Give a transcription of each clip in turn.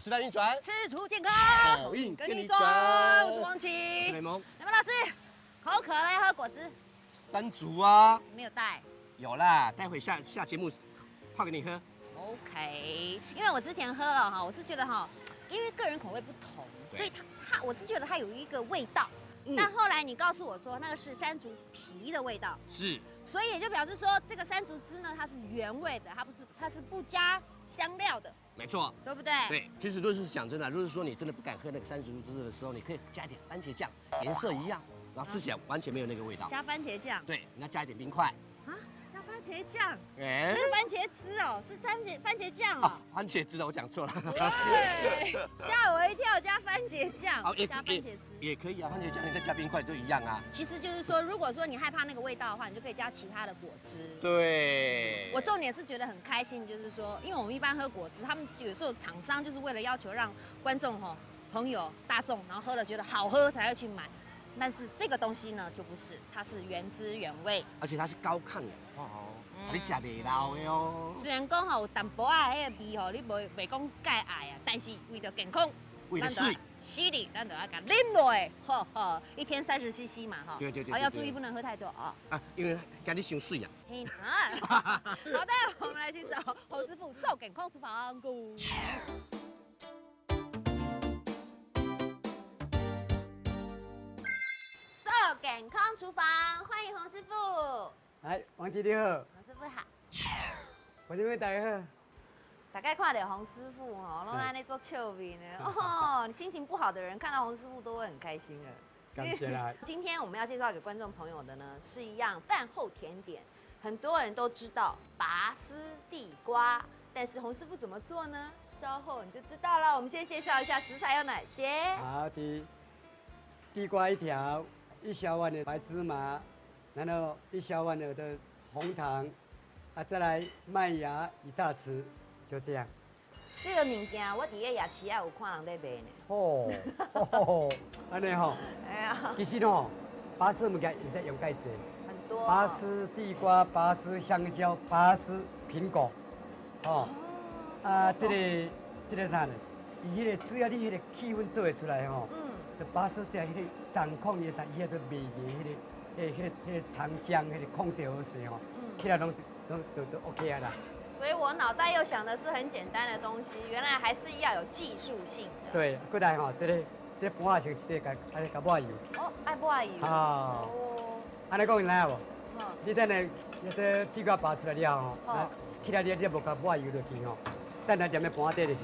时来运转， 吃出健康， 好运跟你跟你转。 转。 我是王琦， 我是雷蒙。 雷蒙老师，口渴了要喝果汁， 山竹啊， 没有带。 有啦，待会下节目泡给你喝。 OK，因为我之前喝了哈，我是觉得哈，因为个人口味不同， 对所以我是觉得它有一个味道。 嗯但后来你告诉我说那个是山竹皮的味道， 是， 所以也就表示说这个山竹汁呢它是原味的，它是不加香料的， 没错。 对不对？ 对，其实如果是讲真的，如果是说你真的不敢喝那个山竹汁的时候，你可以加一点番茄酱，颜色一样，然后吃起来完全没有那个味道。 加番茄酱对，你要加一点冰块。 啊，加番茄酱， 哎不是番茄汁哦，是番茄酱哦。 番茄汁的我讲错了。 对，吓我一跳，加番茄酱， 好， 加番茄汁。 也可以啊，番茄酱你再加冰块就一样啊。 其实就是说，如果说你害怕那个味道的话，你就可以加其他的果汁。 对， 我重点是觉得很开心，就是说，因为我们一般喝果汁，他们有时候厂商就是为了要求让观众朋友大众，然后喝了觉得好喝才会去买。但是这个东西呢就不是，它是原汁原味， 而且它是高抗氧化哦，你吃袂老的哦。 虽然讲有淡薄仔迄个味你袂讲介爱啊，但是为了健康， 为了水， 是的，咱就要给啉落去，一天30cc 嘛哈。 对， 要注意不能喝太多啊。 啊，因为赶紧想水啊。 嘿啊，好的，我们来去找侯师傅瘦健康厨房。Go。瘦健康厨房，欢迎洪师傅。 哎，王琦你好， 洪师傅好。 我这边大家好。 大概看到洪师傅拢在那做笑面呢。哦，你心情不好的人看到洪师傅都会很开心的。 感谢啦。 今天我们要介绍给观众朋友的呢，是一样饭后甜点。很多人都知道拔丝地瓜，但是洪师傅怎么做呢？稍后你就知道了。我们先介绍一下食材有哪些。 好的，地瓜1条，1小碗的白芝麻，然后1小碗的红糖，再来麦芽1大匙，就这样。 这个物件我伫个夜市啊有看人在卖呢。 哦，安尼吼。 哎呀， 其实吼，拔丝物件会使用介济。 很多。 拔丝地瓜、拔丝香蕉、拔丝苹果，哦，这个啥呢？伊迄个只要你迄个气氛做会出来吼，就拔丝这迄个掌控伊啥，伊迄个味嘅迄个糖浆，迄个控制好势吼，起来都 OK 啊啦。 所以我脑袋又想的是很简单的东西，原来还是要有技术性的。 对，过来吼，这个盘啊，像一个加抹油。 哦，爱抹油。 哦。安尼讲你知无？你等下这地瓜拔出来了吼，起来你无加抹油落去吼，等下踮咧盘底就是。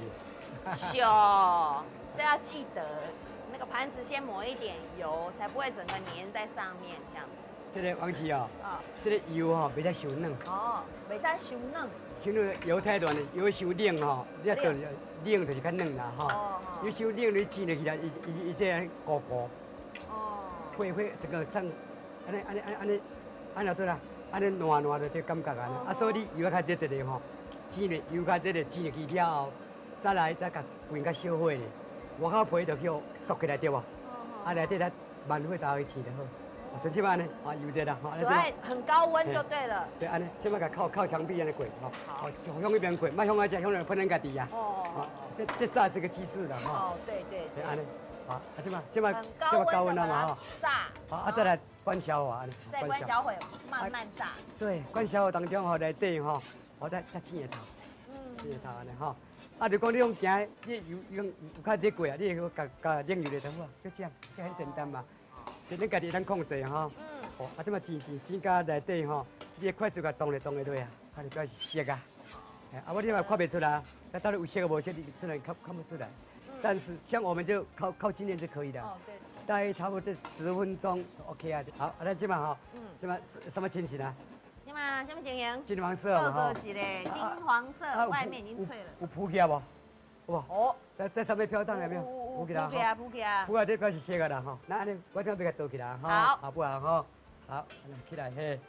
秀，这要记得，那个盘子先抹一点油，才不会整个粘在上面这样子。 这个王琦哦，这个油吼袂使伤软。 哦，袂使伤软。 伤软油太软了，油伤冷吼，你要炖冷就是较软啦吼。油伤冷你煎落去啦，伊这样糊糊。哦。会整个上，安尼做啦，安尼烂的这感觉啊。啊，所以你油较这个吼，煎咧油较这个煎落去了后，再甲滚较小火咧，外口皮就叫熟起来对无？啊，内底咱慢火大去煎就好。像即摆呢，油热啦， 对，很高温就对了。 对，安尼，即摆甲靠墙壁安尼过，好，向一边过，莫向我这向人喷人家底呀。哦，这炸是个鸡翅的哈。 哦，对。 对，安尼，好，即摆高温的嘛哈。炸。 好，再来关小火，安尼。 再关小火，慢慢炸。 对，关小火当中吼，内底吼，我再煎下头，煎下头安尼吼。啊，就讲你用行，你有较热过啊，你会加冷油就好啊，就这样，这很简单嘛。就你家己通控制吼，哦，即马煎到内底吼，你快速甲动来落啊，啊，就表示熟啊。我你嘛看不出来，那到底有熟无熟，你真的看不出来。但是像我们就靠经验就可以了。哦，对。大概差不多10分钟 OK 啊。好，那即马哈，即马什么情形啊？ 即马什么情形？ 金黄色嘛哈。一个金黄色，外面已经脆了。 有浮起来无？有无？哦，在上面飘荡有没有？ 浮起来，浮起来。 浮啊，这表示熟个啦吼。那安尼，我先要给它倒起来哈。 好。 好不好哈？好，起来嘿。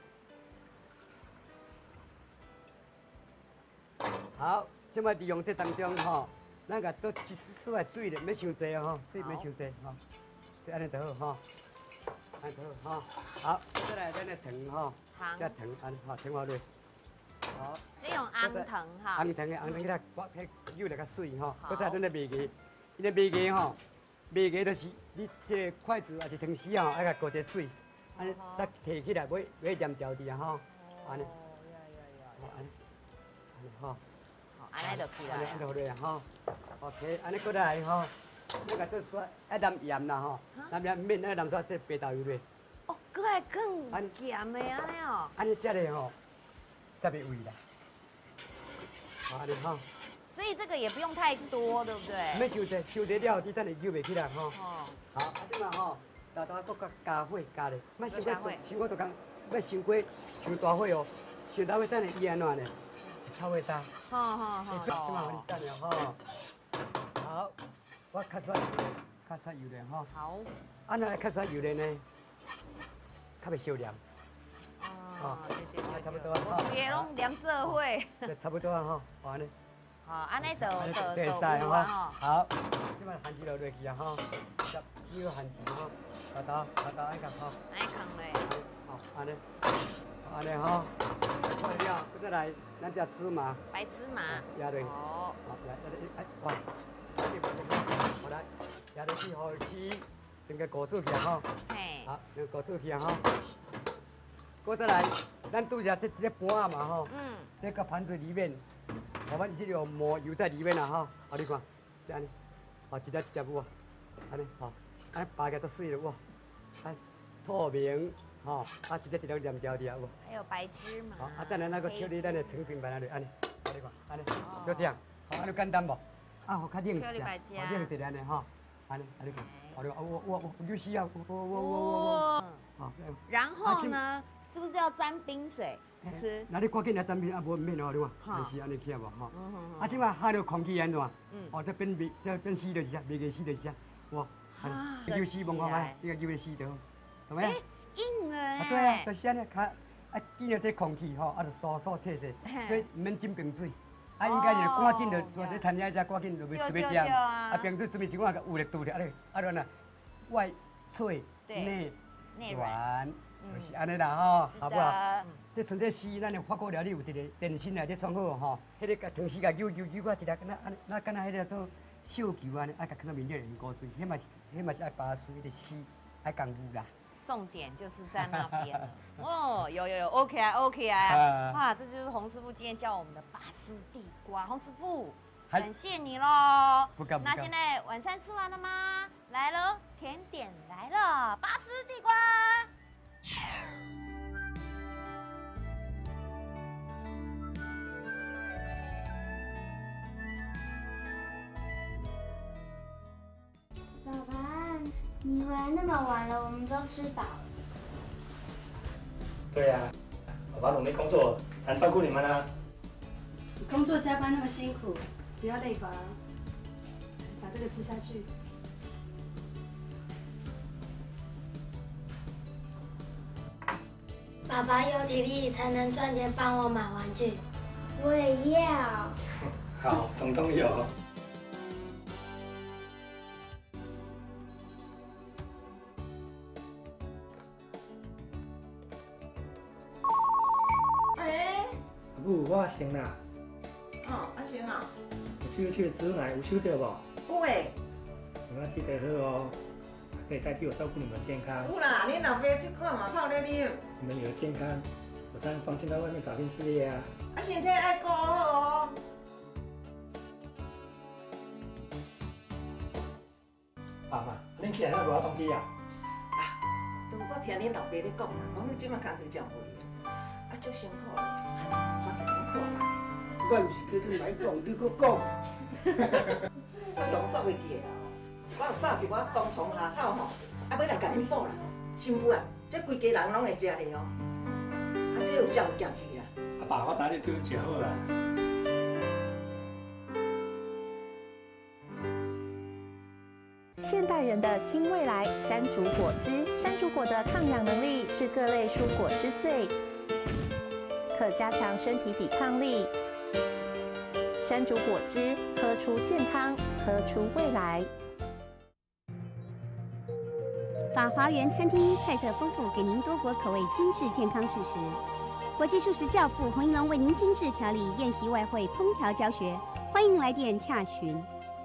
好，即摆利用这当中吼，咱个倒一丝的水咧，免伤济哦吼，水免伤济吼，水安尼就好吼，安尼就好吼。好，再来咱的糖吼，加糖安尼吼，糖落去。 好， 你用红糖哈， 红糖给它刮开，扭来较水吼。搁再咱来卖鸡，伊咧卖鸡吼，卖鸡就是你这个筷子还是汤匙吼，爱甲过一水，安尼再提起来，尾连条滴啊吼，安尼。好，安尼吼。 好，安尼就起来。 安尼就落啊吼。OK， 安尼过来吼，你甲做刷，爱淋盐啦吼，淋盐免爱淋刷这白豆油咧。 哦，搁来更咸的安尼哦。 安尼食咧吼，才袂味啦。好，安尼吼。 所以这个也不用太多，对不对？ 免收济，收济了，你等下扭袂起来吼。 哦。 好，啊即嘛吼，大家搁加火加咧，莫伤过，伤过就讲要伤过伤大火哦，伤大火等下伊安怎呢？炒会焦。 好。 即嘛互你等下吼。好，我较刷油咧，较刷油咧吼。 好。 安那较刷油咧呢？较袂烧黏。 哦，对， 差不多啊。 别拢连做伙。 差不多啊吼，安尼。 好，安尼就会使吼。好，即摆番薯落去啊吼，少番薯吼，大刀爱甲吼。 安尼放咧。 好，安尼，安尼吼，好了，再来咱只芝麻。 白芝麻。 压落去。 哦。 好，来，哇，好来，压落去，好起，整个裹住起啊吼。 嘿。 好，整个裹住起啊吼。搁再来，咱拄下这个盘啊嘛吼。嗯。这个盘子里面。我们这里有抹油在里面啦哈，好你看，是安尼，好一粒有啊，安尼好，安尼扒起来做水了哇，啊透明，吼，啊一粒连条的啊有。 还有白芝麻。 好，啊等下那个调理咱的成品摆那里，安尼，好你看，安尼，就这样，好，安尼简单不？啊，好较冷一下，好冷一下安尼哈，安尼，安尼看，好你看，我有死啊，我，好， 然后呢，是不是要沾冰水？吃， 那你赶紧来沾冰啊，无免哦，你看，就是安尼起啊无吼。啊，即摆下着空气安怎？哦，这变死就是啊，袂个死就是啊，哇，牛死望看卖，这个牛会死着，怎么样？ 硬了哎。 对啊，就是安尼，较啊见着这空气吼，啊就疏疏切切，所以唔免浸冰水。啊，应该就是赶紧就做这餐厅食，赶紧就要随便食。啊，冰水准备一碗有力度的，啊然后外脆内软。就是安尼啦吼，好不好？这像这丝，咱的法国料理有一个电芯来这创好吼，迄个汤匙甲扭啊，一个那敢若迄个做绣球安尼，爱甲放到面顶用高水，迄嘛是爱拔丝，迄个丝爱功夫啦。 重点就是在那边了哦，有 OK 啊，哇，这就是洪师傅今天教我们的拔丝地瓜，洪师傅，感谢你喽。 不敢。 那现在晚餐吃完了吗？来喽，甜点来了，拔丝地瓜。 爸爸，你回来那么晚了，我们都吃饱了。 对呀，爸爸努力工作，才照顾你们啊。 你工作加班那么辛苦，不要累吧？把这个吃下去。 爸爸有体力才能赚钱帮我买玩具，我也要。 好，统统有。母，我先啦。 哦，阿先啊。 有去煮奶有收到无？ 有诶。 我记得好哦，可以代替我照顾你们健康。 有啦，恁老爸这款嘛泡咧啉。 你们有了健康，我才能放心到外面打拼事业啊。 啊，身体爱顾好哦。 爸妈，恁起来那无要当机啊？ 啊，都我听恁老爸咧讲啦，讲你即马工课真累啊，足辛苦咧，早点看啦。 我有时叫你来讲，你搁讲。 我拢煞袂记啦，一寡有早一寡冬虫夏草吼，啊要来甲恁补啦。媳妇啊，这规家人拢会食咧哦，啊这有照有咸去啦。 阿爸，我知你对阮食好啦。 现代人的新未来，山竹果汁。山竹果的抗氧能力是各类蔬果之最，可加强身体抵抗力。山竹果汁，喝出健康，喝出未来。 法华园餐厅菜色丰富，给您多国口味精致健康素食。 国际素食教父洪一龙为您精致调理宴席外汇烹调教学，欢迎来电洽询。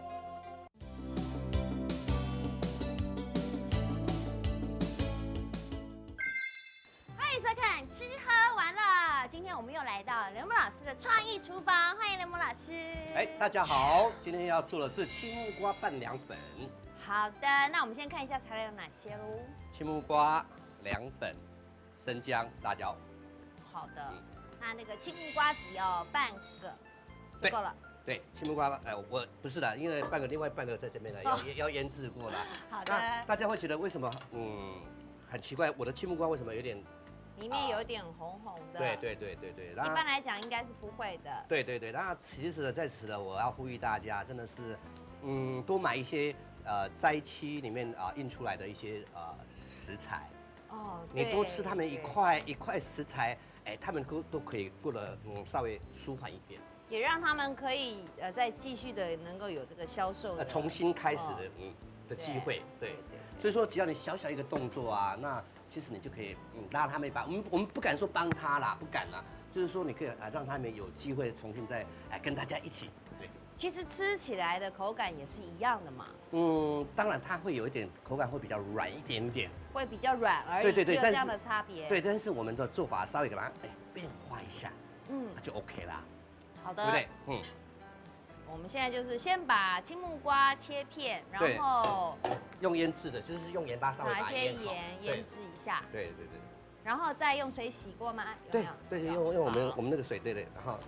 欢迎收看《吃喝玩乐》，今天我们又来到刘木老师的创意厨房，欢迎刘木老师。 大家好，今天要做的是青木瓜拌凉粉。 好的，那我们先看一下材料有哪些喽。 青木瓜、凉粉、生姜、辣椒。 好的，那个青木瓜只要半个就够了。 对，青木瓜，我不是的，因为另外半个在这边呢，要腌制过了。 好的。 大家会觉得为什么很奇怪，我的青木瓜为什么有点里面有点红红的？ 对。 一般来讲应该是不会的。 对，那其实呢，在此呢，我要呼吁大家，真的是多买一些灾区里面印出来的一些食材。哦。你多吃他们一块食材，他们都可以过得稍微舒缓一点。 也让他们可以再继续的能够有这个销售的重新开始的机会，对。所以说，只要你小小一个动作啊，那其实你就可以拉他们一把。我们不敢说帮他啦，不敢啦，就是说你可以让他们有机会重新再跟大家一起。对。 其实吃起来的口感也是一样的嘛。 当然它会有一点口感会比较软一点点， 会比较软而已，只有这样的差别。 对，但是我们的做法稍微给它变化一下，那就 OK 啦。 好的， 对不对？ 我们现在就是先把青木瓜切片，然后用腌制的，就是用盐巴稍微把它腌好， 腌制一下。 对。 然后再用水洗过吗？ 对，用我们那个水，对，然后。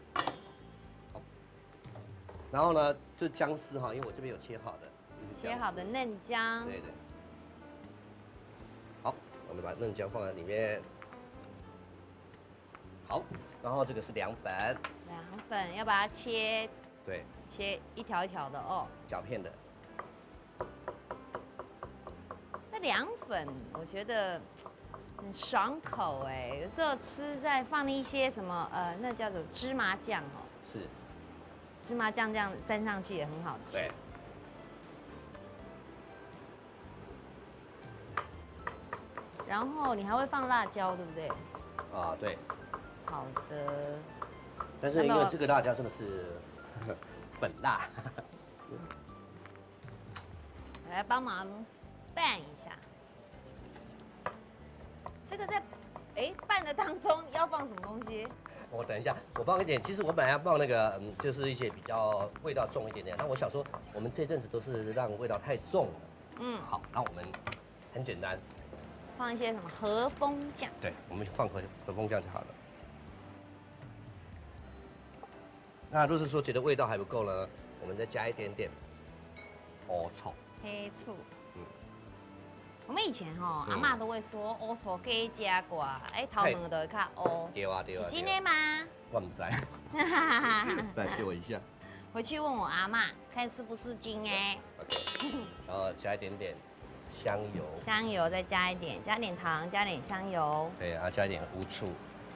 然后呢，就姜丝哈，因为我这边有切好的嫩姜。 对。好，我们把嫩姜放在里面。好，然后这个是凉粉。 凉粉要把它切。 对。 切一条一条的哦。 绞片的。 那凉粉我觉得很爽口有时候吃再放一些什么那叫做芝麻酱哦。 是。 芝麻酱这样沾上去也很好吃。 对。 然后你还会放辣椒，对不对？ 对。 好的。 但是因为这个辣椒真的是粉辣。 我来帮忙拌一下。这个在拌的当中要放什么东西？ 我等一下，我放一点。其实我本来要放那个，就是一些比较味道重一点点。那我想说，我们这阵子都是让味道太重了。好，那我们很简单， 放一些什么和风酱。 对，我们放和风酱就好了。那如果是说觉得味道还不够呢，我们再加一点点黑醋。 黑醋。我们以前阿嬷都会说黑醋加加寡，头毛就会较黑。 对。 是真的吗？ 我不知道。来，借我一下。 回去问我阿嬷，看是不是真的。 然后加一点点香油。 香油再加一点，加点糖，加点香油。 对，然后加一点乌醋。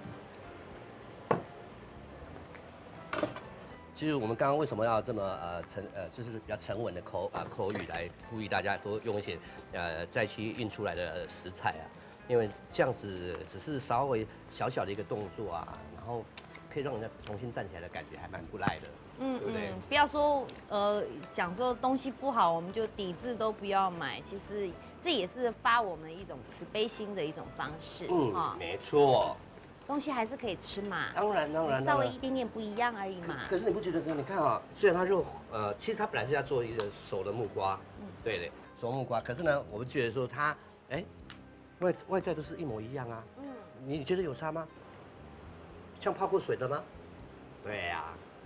其实我们刚刚为什么要这么就是比较沉稳的口语来呼吁大家多用一些灾区运出来的食材啊，因为这样子只是稍微小小的一个动作啊，然后可以让人家重新站起来的感觉还蛮不赖的，对不对？ 不要说讲说东西不好我们就抵制都不要买，其实这也是发我们一种慈悲心的一种方式。 没错。 东西还是可以吃嘛， 当然， 稍微一点点不一样而已嘛。 可是你不觉得？你看啊，虽然它肉，其实它本来是要做一个熟的木瓜，对的，熟木瓜。可是呢，我们觉得说它，外在都是一模一样啊。你觉得有差吗？像泡过水的吗？对呀。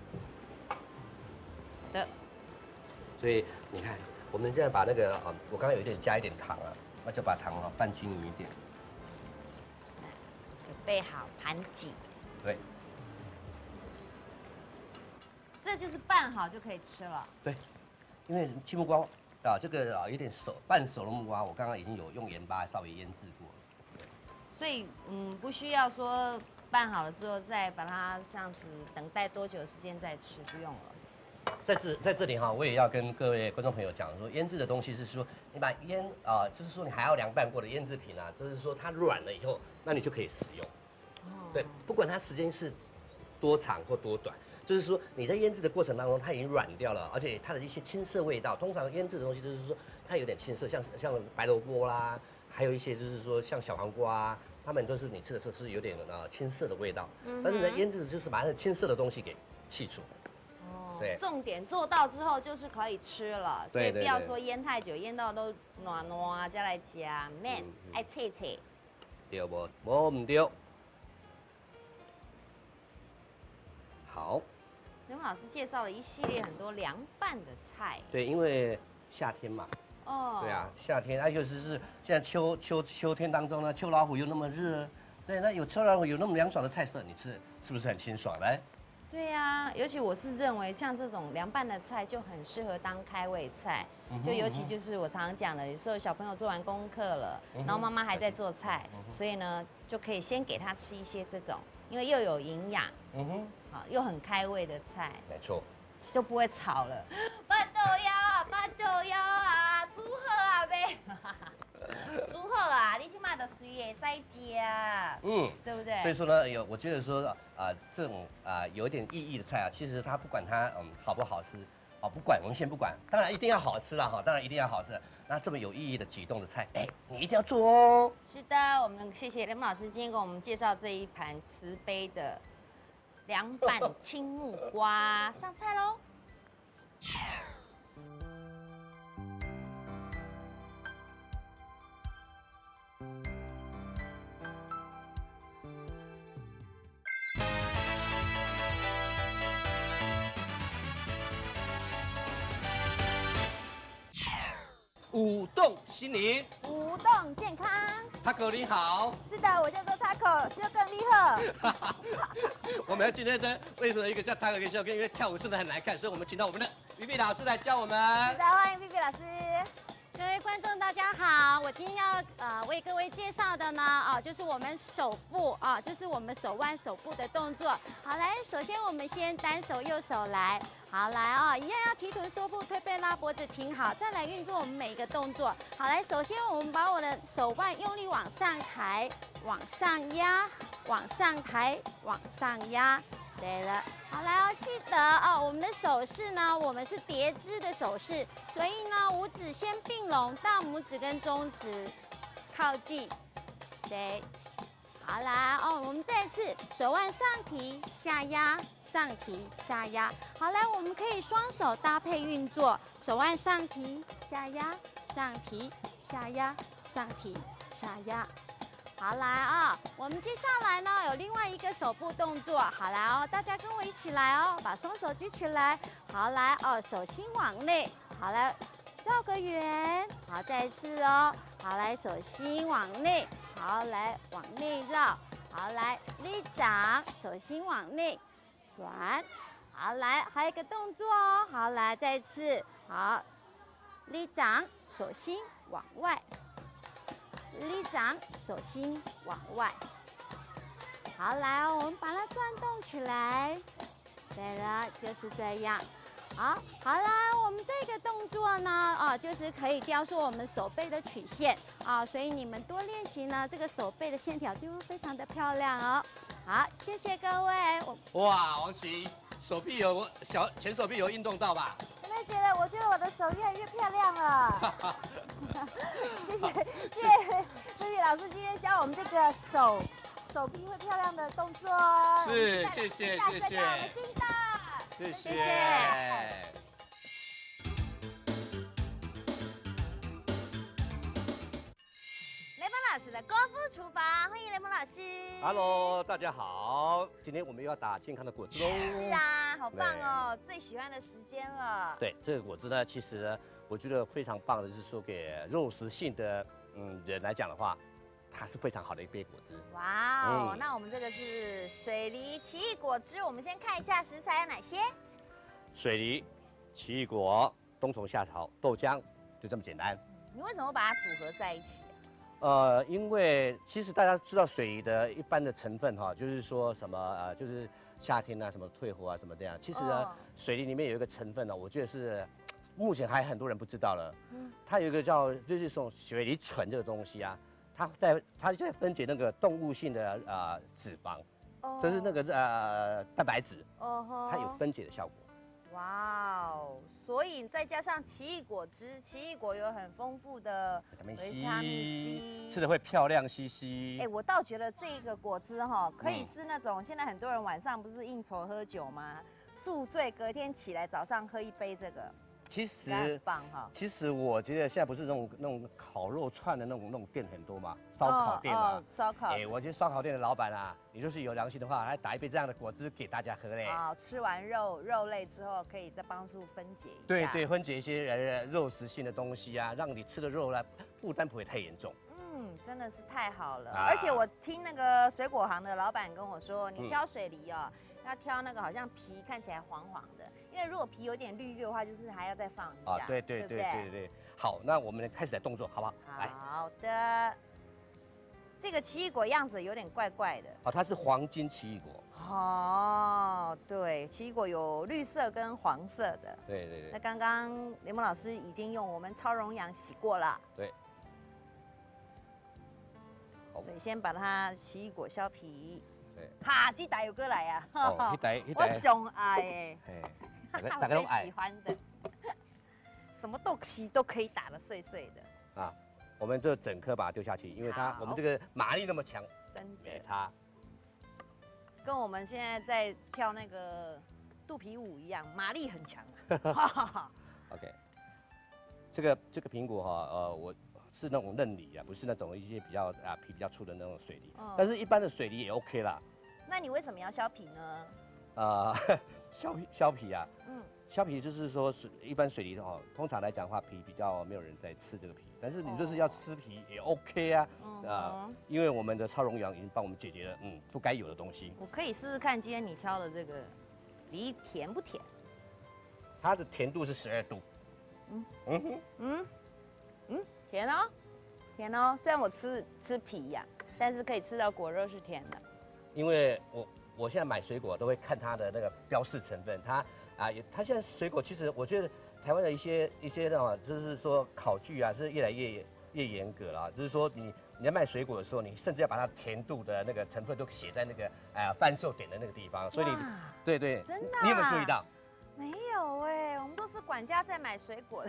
对。 所以你看，我们现在把那个我刚刚有一点加一点糖啊，那就把糖拌均匀一点。 备好盘几， 对， 这就是拌好就可以吃了。 对，因为青木瓜这个有点半熟的木瓜，我刚刚已经有用盐巴稍微腌制过了。 所以不需要说拌好了之后再把它这样子等待多久的时间再吃，不用了。 在这里我也要跟各位观众朋友讲说，腌制的东西是说你把就是说你还要凉拌过的腌制品啊，就是说它软了以后，那你就可以食用。 对，不管它时间是多长或多短，就是说你在腌制的过程当中，它已经软掉了，而且它的一些青色味道，通常腌制的东西就是说它有点青色，像白萝卜啦，还有一些就是说像小黄瓜啊，它们都是你吃的时候是有点青色的味道，但是呢腌制的就是把它的青色的东西给去除。对， 重点做到之后就是可以吃了，所以不要说腌太久，腌到都软软再来加面，爱切切。 对不？我唔对。好。 刘老师介绍了一系列很多凉拌的菜。 对，因为夏天嘛。哦。对啊，夏天啊，尤其是现在秋天当中呢，秋老虎又那么热，对，那有秋老虎有那么凉爽的菜色，你吃是不是很清爽来？ 对呀、尤其我是认为像这种凉拌的菜就很适合当开胃菜，就尤其就是我常常讲的，有时候小朋友做完功课了，然后妈妈还在做菜，所以呢就可以先给他吃一些这种，因为又有营养，好又很开胃的菜， 没错， 就不会吵了。巴豆腰啊，煮好啊呗。煮好啊，你起码都随会使吃啊，对不对？ 所以说呢，我觉得说这种有一点意义的菜啊，其实它不管它好不好吃，不管我们先不管，当然一定要好吃了哈，当然一定要好吃。那这么有意义的举动的菜，你一定要做哦。 是的，我们谢谢雷蒙老师今天给我们介绍这一盘慈悲的凉拌青木瓜，上菜喽。 舞动心灵， 舞动健康。 Taco 你好。 是的，我叫做 Taco，就更厉害。 我们今天呢，为什么一个叫 Taco 一个笑？因为跳舞真的很难看，所以我们请到我们的Vivi老师来教我们。 是的，欢迎 Vivi 老师。 各位观众，大家好！我今天要为各位介绍的呢，就是我们手部就是我们手腕手部的动作。好，来，首先我们先单手右手来，好来一样要提臀缩腹，推背拉脖子，挺好，再来运作我们每一个动作。好来，首先我们把我的手腕用力往上抬，往上压，往上抬，往上压。对了，好来记得我们的手势呢，我们是叠肢的手势，所以呢，五指先并拢，大拇指跟中指靠近，对，好来我们再次手腕上提下压，上提下压，好来，我们可以双手搭配运作，手腕上提下压，上提下压，上提下压。好来我们接下来呢有另外一个手部动作，好来大家跟我一起来把双手举起来，好来手心往内，好来绕个圆，好再一次好来手心往内，好来往内绕，好来立掌，手心往内转，好来还有一个动作好来再一次，好立掌，手心往外。立掌，手心往外。好，来我们把它转动起来。对了，就是这样。好来，我们这个动作呢，就是可以雕塑我们手背的曲线所以你们多练习呢，这个手背的线条就会非常的漂亮哦。好，谢谢各位。 哇，王琦，前手臂有运动到吧？ 我觉得我的手越来越漂亮了。谢谢Vivi老师今天教我们这个手臂会漂亮的动作哦。 是，谢谢。 新的， 谢谢。 雷蒙老师的功夫厨房，欢迎雷蒙老师。 Hello， 大家好，今天我们又要打健康的果汁喽。 是啊，好棒哦，最喜欢的时间了。 对，这个果汁呢，其实呢，我觉得非常棒的，就是说给肉食性的人来讲的话，它是非常好的一杯果汁。 哇哦，那我们这个是水梨奇异果汁，我们先看一下食材有哪些。 水梨、奇异果、冬虫夏草、豆浆，就这么简单。 你为什么把它组合在一起？ 因为其实大家知道水梨的一般的成分就是说什么就是夏天什么退火什么这样。其实呢，水梨里面有一个成分我觉得是目前还很多人不知道了。它有一个就是这种水梨醇这个东西它在分解那个动物性的脂肪，就是那个蛋白质，它有分解的效果。 哇哦！所以再加上奇异果汁，奇异果有很丰富的维他命 C， 吃的会漂亮兮兮。 哎，我倒觉得这个果汁哈，可以是那种现在很多人晚上不是应酬喝酒吗？宿醉隔天起来早上喝一杯这个。 其实很棒哈。 其实我觉得现在不是那种烤肉串的那种店很多嘛，烧烤店嘛。 烧烤。 哎，我觉得烧烤店的老板啊，你就是有良心的话，还打一杯这样的果汁给大家喝嘞。 啊，吃完肉类之后，可以再帮助分解一下。 对对，分解一些肉食性的东西啊，让你吃的肉呢负担不会太严重。 真的是太好了。而且我听那个水果行的老板跟我说，你挑水梨哦，要挑那个好像皮看起来黄黄的。因为如果皮有点绿的话，就是还要再放一下。 对。好，那我们开始来动作，好不好？ 好的。这个奇异果样子有点怪怪的。 哦，它是黄金奇异果。 哦，对，奇异果有绿色跟黄色的。 对。 那刚刚联盟老师已经用我们超溶氧洗过了。 对。 所以先把它奇异果削皮。 对。 哈，这台又过来啊！ 哦， 我上爱哎。 大家都爱喜欢的，什么东西都可以打得碎碎的啊！我们这整颗把它丢下去，因为我们这个马力那么强， 真的没差。 跟我们现在在跳那个肚皮舞一样，马力很强啊。OK， 这个苹果哈，我是那种嫩梨啊，不是那种一些比较皮比较粗的那种水梨，但是一般的水梨也 OK 啦。 那你为什么要削皮呢？ 削皮啊，削皮就是说一般水梨哦，通常来讲的话，皮比较没有人在吃这个皮，但是你就是要吃皮也 OK 啊，因为我们的超溶氧已经帮我们解决了不该有的东西。 我可以试试看今天你挑的这个梨甜不甜？ 它的甜度是12度。 甜哦，甜哦。虽然我吃皮呀，但是可以吃到果肉是甜的。 因为我现在买水果都会看它的那个标示成分，它现在水果其实我觉得台湾的一些那种就是说考据啊是越来越严格了，就是说你在卖水果的时候，你甚至要把它甜度的那个成分都写在那个贩售点的那个地方，所以你对， 真的你有没有注意到？ 没有哎，我们都是管家在买水果的，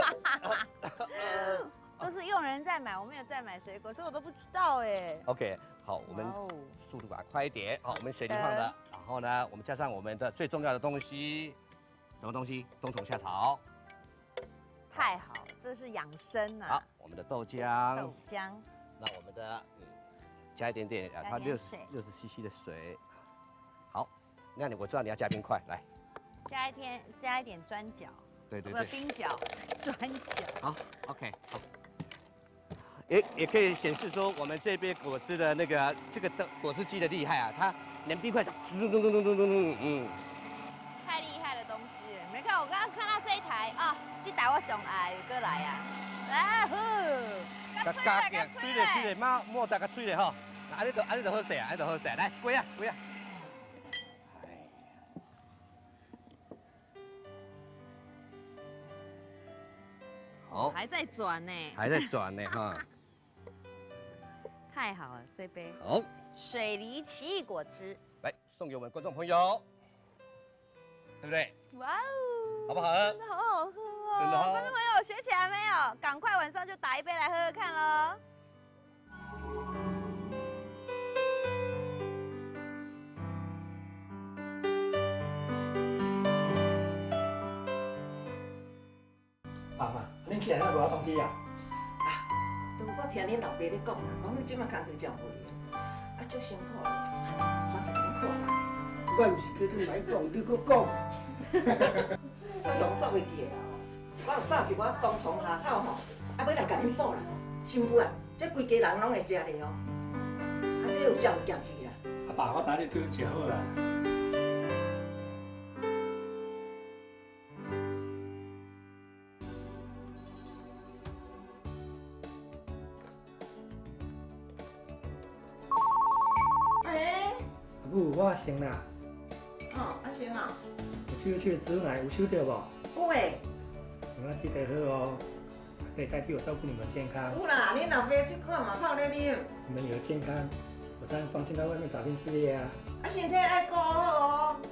都是佣人在买，我没有在买水果，所以我都不知道哎。 OK。好，我们速度把它快一点。好，我们水梨放了，然后呢，我们加上我们的最重要的东西，什么东西？冬虫夏草。 太好，这是养生啊。 好，我们的豆浆。那我们的加一点点它60 CC 的水。好，那我知道你要加冰块，来。 加一点砖角。 对。 冰角，砖角。 好 ，OK， 好。也可以显示说我们这杯果汁的这个果汁机的厉害啊，它连冰块太厉害的东西了。没看我刚刚看到这一台啊，这台我上爱过来啊，来好， 吹嘞，莫大家吹嘞吼，安尼就好势啊，来滚啊！好， 还在转呢， 哈。 太好了，这杯好水梨奇异果汁， 来送给我们观众朋友，对不对？ 哇哦， 好不好喝？ 真的好好喝哦！ 真的哦， 观众朋友学起来没有？赶快晚上就打一杯来喝喝看喽！ 妈，恁起来哪无要通去啊？ 我听恁老爸咧讲啦，讲你即马工课真累啊，足辛苦咧，早点看啦。 我毋是叫你来讲，你搁讲。 拢煞袂记啦，一寡早一寡冬虫夏草吼，啊要来甲恁补啦，新妇啊，这规家人拢会食咧哦，啊这有降去啦。 阿爸，我知你对食好啦。我先啦。 先啊。 有手指奶有收到无？ 有诶。 我记得好哦， 可以代替我照顾你们健康。 有啦，你老爸这款嘛泡咧啉。 你们有了健康，我才能放心到外面打拼事业啊。 啊，身体爱顾好哦。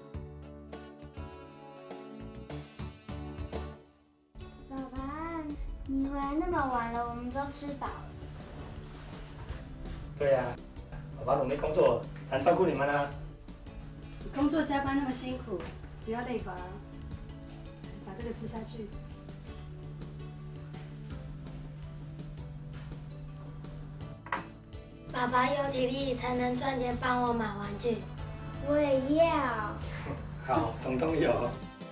爸爸，你回来那么晚了，我们都吃饱了。 对呀、爸爸努力工作，才能照顾你们啊。 你工作加班那么辛苦，不要累吧。把这个吃下去。 爸爸有体力才能赚钱帮我买玩具。我也要。 好，统统有。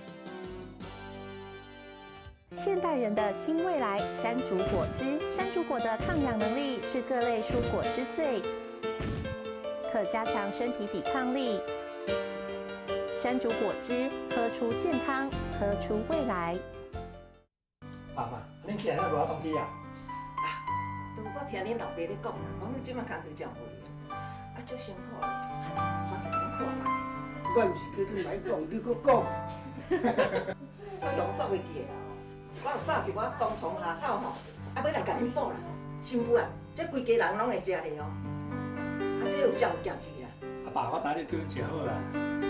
现代人的新未来，山竹果汁。山竹果的抗氧能力是各类蔬果之最，可加强身体抵抗力。山竹果汁，喝出健康，喝出未来。 妈妈，恁起来那无要通知啊？ 都我听恁老爸咧讲啦，讲你即摆工课真累，啊，足辛苦咧，昨下拢看啦。 我毋是叫你来讲，你搁讲。 我拢煞袂记啦，一寡有炸一寡冬虫夏草吼，啊，要来甲恁补啦。新妇啊，这规家人拢会食咧哦，啊，这有照有咸去啦。 阿爸，我知你对阮食好啦。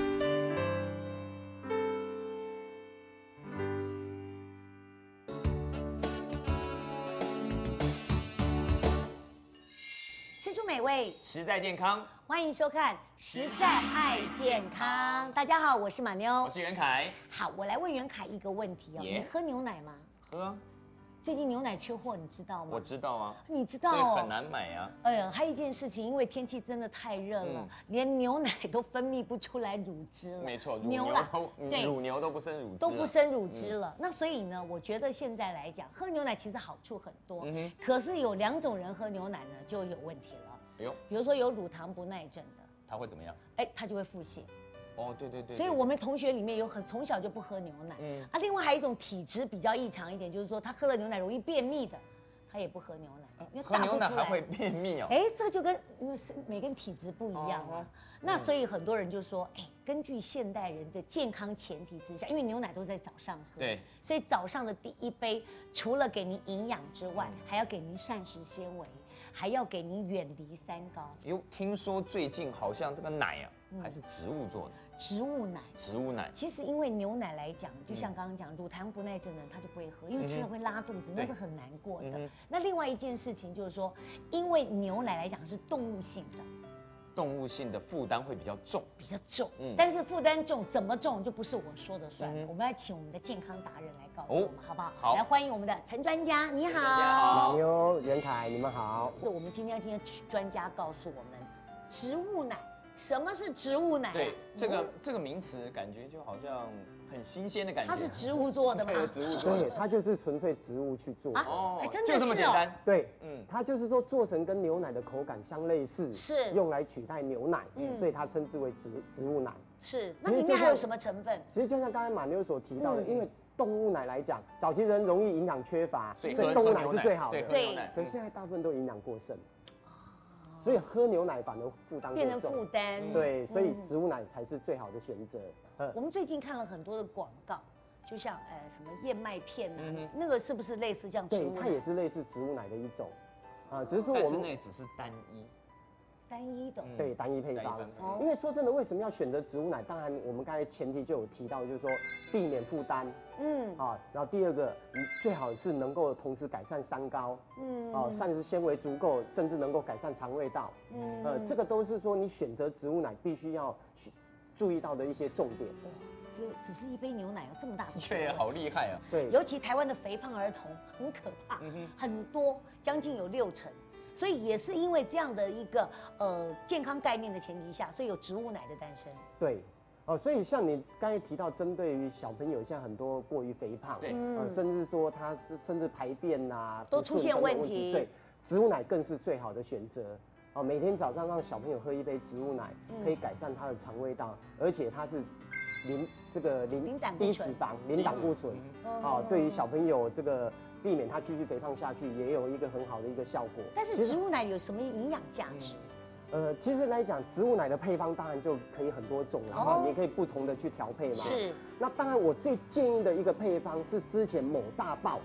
美味， 实在健康， 欢迎收看《实在爱健康》。大家好，我是马妞， 我是袁凯。 好，我来问袁凯一个问题哦，你喝牛奶吗？ 喝啊。 最近牛奶缺货，你知道吗？ 我知道啊。 你知道哦， 所以很难买啊。 还有一件事情，因为天气真的太热了，连牛奶都分泌不出来乳汁了。 没错，乳牛都不生乳汁， 都不生乳汁了。那所以呢，我觉得现在来讲，喝牛奶其实好处很多，可是有2种人喝牛奶呢就有问题了。比如说有乳糖不耐症的， 他会怎么样？ 他就会腹泻。 哦，对。 所以我们同学里面有从小就不喝牛奶。另外还有一种体质比较异常一点，就是说他喝了牛奶容易便秘的，他也不喝牛奶，因为喝牛奶还会便秘哦。 这就跟因为每个人体质不一样啊。那所以很多人就说，根据现代人的健康前提之下，因为牛奶都在早上喝， 对， 所以早上的第一杯除了给您营养之外，还要给您膳食纤维。还要给您远离3高。 听说最近好像这个奶啊，还是植物做的。 植物奶。 植物奶。 其实因为牛奶来讲，就像刚刚讲，乳糖不耐症的人他就不会喝，因为吃了会拉肚子，那是很难过的。那另外一件事情就是说，因为牛奶来讲是动物性的。 动物性的负担会比较重， 但是负担重怎么重就不是我说的算，我们要请我们的健康达人来告诉我们，好不好？ 好， 来欢迎我们的陈专家，你好。 马妞、袁凯，你们好。 我们今天要听专家告诉我们，植物奶，什么是植物奶？ 对，这个名词感觉就好像很新鲜的感觉。 它是植物做的吗？ 对，植物做的。 对，它就是纯粹植物去做的。 真的是就这么简单。 对，它就是说做成跟牛奶的口感相类似， 是用来取代牛奶，所以它称之为植物奶。 是，那里面还有什么成分？ 其实就像刚才马妞所提到的，因为动物奶来讲，早期人容易营养缺乏， 所以动物奶是最好的。 对， 可是现在大部分都营养过剩。所以喝牛奶反而负担变成负担， 对，所以植物奶才是最好的选择。 我们最近看了很多的广告，就像什么燕麦片啊，那个是不是类似这样植物奶？ 对，它也是类似植物奶的一种，只是说我们那只是单一的， 对，单一配方。因为说真的，为什么要选择植物奶？当然，我们刚才前提就有提到，就是说避免负担，然后第二个，你最好是能够同时改善3高，膳食纤维足够，甚至能够改善肠胃道，这个都是说你选择植物奶必须要注意到的一些重点。 只是一杯牛奶有这么大的对，好厉害啊！ 对， 尤其台湾的肥胖儿童很可怕，很多，将近有60%。所以也是因为这样的一个健康概念的前提下，所以有植物奶的诞生。 对，所以像你刚才提到，针对于小朋友，像很多过于肥胖，对，甚至说他甚至排便啊都出现问题， 对，植物奶更是最好的选择。每天早上让小朋友喝一杯植物奶，可以改善他的肠胃道，而且它是低脂肪、零胆固醇，对于小朋友这个。避免它继续肥胖下去，也有一个很好的一个效果。 但是植物奶有什么营养价值？ 其实来讲，植物奶的配方当然就可以很多种了，你可以不同的去调配嘛。 是。 那当然，我最建议的一个配方是之前某大报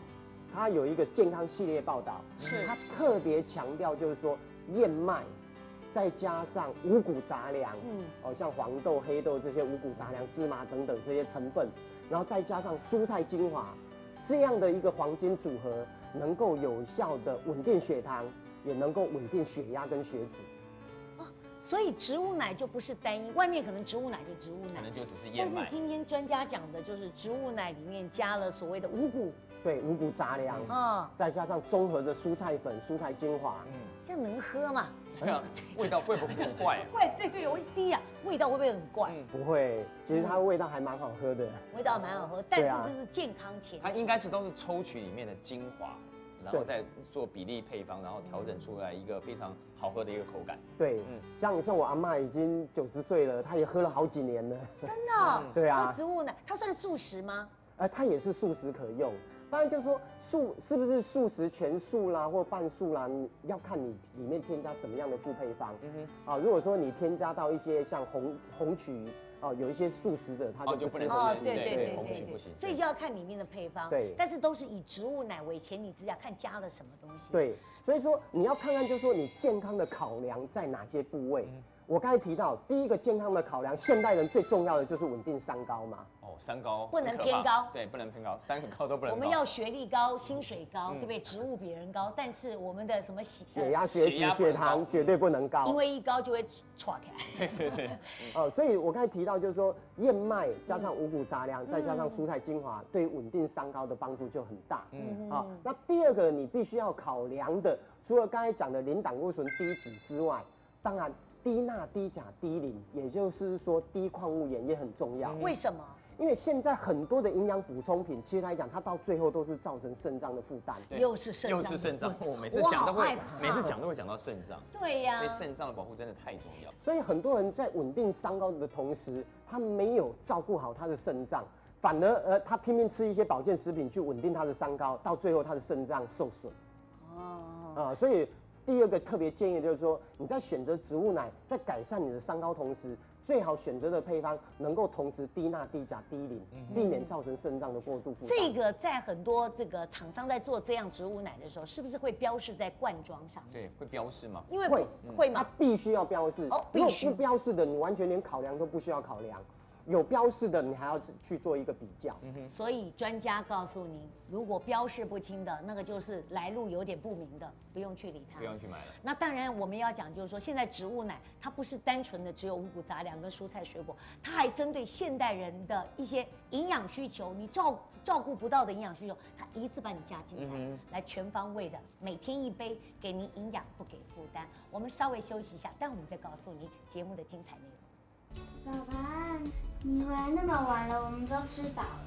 它有一个健康系列报道， 是它特别强调就是说燕麦，再加上五谷杂粮，像黄豆、黑豆这些五谷杂粮、芝麻等等这些成分，然后再加上蔬菜精华，这样的一个黄金组合，能够有效的稳定血糖，也能够稳定血压跟血脂。 所以植物奶就不是单一，外面可能植物奶就植物奶， 可能就只是燕麦。 但是今天专家讲的就是植物奶里面加了所谓的五谷， 对，五谷杂粮，再加上综合的蔬菜粉、蔬菜精华， 这样能喝吗？ 味道会不会很怪啊？ 怪，对，我第一啊，味道会不会很怪？ 不会，其实它的味道还蛮好喝的， 味道蛮好喝，但是这是健康前提。 它应该是都是抽取里面的精华，然后再做比例配方，然后调整出来一个非常好喝的一个口感。 对，像我阿嬷已经90岁了，她也喝了好几年了。 真的？ 对啊。 喝植物奶，它算素食吗？ 它也是素食可用。当然就是说是不是素食全素啦或半素啦，你要看你里面添加什么样的副配方。如果说你添加到一些像红曲。有一些素食者他就不能吃， 对， 红曲不行， 所以就要看里面的配方。 对， 但是都是以植物奶为前提之下，看加了什么东西。 对，所以说你要看看，就是说你健康的考量在哪些部位。我刚才提到，第一个健康的考量，现代人最重要的就是稳定三高嘛。 三高不能偏高， 对，不能偏高，3个高都不能高。 我们要学历高、薪水高，对不对？职务比人高，但是我们的什么血压、血脂、血糖绝对不能高， 因为一高就会岔开。 对。 所以我刚才提到就是说，燕麦加上五谷杂粮，再加上蔬菜精华，对稳定三高的帮助就很大。那第二个你必须要考量的，除了刚才讲的零胆固醇低脂之外，当然低钠、低钾、低磷，也就是说低矿物盐也很重要。 为什么？ 因为现在很多的营养补充品，其实来讲，它到最后都是造成肾脏的负担。 又是肾脏，我每次讲都会讲到肾脏。 对呀， 所以肾脏的保护真的太重要。 所以很多人在稳定三高的同时，他没有照顾好他的肾脏，反而他拼命吃一些保健食品去稳定他的三高，到最后他的肾脏受损。所以第二个特别建议就是说，你在选择植物奶，在改善你的三高同时，最好选择的配方能够同时低钠、低钾、低磷，避免造成肾脏的过度负担。 这个在很多这个厂商在做这样植物奶的时候，是不是会标示在罐装上？ 对，会标示吗？ 因为会吗？ 它必须要标示。如果不标示的，你完全连考量都不需要考量。有标示的，你还要去做一个比较。 所以专家告诉您，如果标示不清的那个就是来路有点不明的，不用去理它， 不用去买了。 那当然我们要讲，就是说现在植物奶它不是单纯的只有五谷杂粮跟蔬菜水果，它还针对现代人的一些营养需求，你照顾不到的营养需求，它一次把你加进来，来全方位的每天一杯，给您营养不给负担。我们稍微休息一下，但我们再告诉您节目的精彩内容。 爸爸，你回来那么晚了，我们都吃饱了。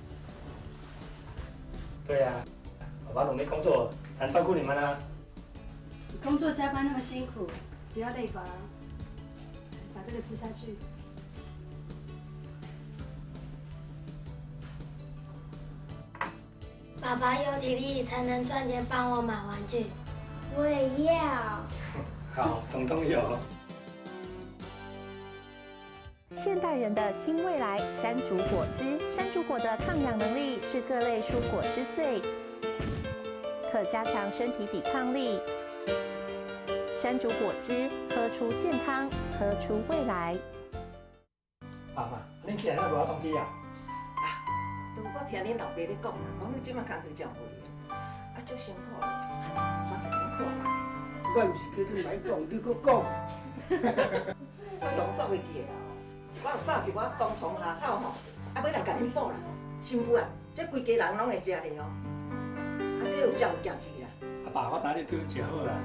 对呀，爸爸努力工作，才照顾你们啊。 工作加班那么辛苦，不要累吧？把这个吃下去。 爸爸有体力才能赚钱帮我买玩具。我也要。 好，统统有。 现代人的新未来，山竹果汁。山竹果的抗氧能力是各类蔬果之最，可加强身体抵抗力。山竹果汁，喝出健康，喝出未来。 爸妈，恁起来哪无要通知啊？ 都我听恁老爸咧讲啦，讲你即摆工课真累啊，足辛苦咧，昨下恁看啦。 我毋是叫你来讲，你搁讲。 我拢煞袂记啊。一寡早一寡冬虫夏草吼，啊，要来甲恁补啦，新妇啊，这规家人拢会食咧哦。啊，这有照有健去啦。 阿爸，我知你对就好啦。